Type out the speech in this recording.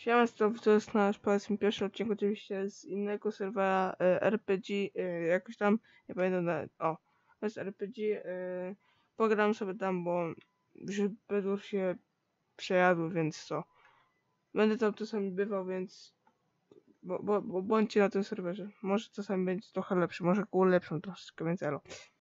Siema, to jest nasz, powiedzmy, pierwszy odcinek oczywiście z innego serwera RPG, jakoś tam, nie pamiętam to jest RPG, pogram sobie tam, bo już Bedur się przejadł, więc co, będę tam czasami bywał, więc bo bądźcie na tym serwerze, może czasami będzie trochę lepszy, może go ulepszą troszeczkę, więc elo.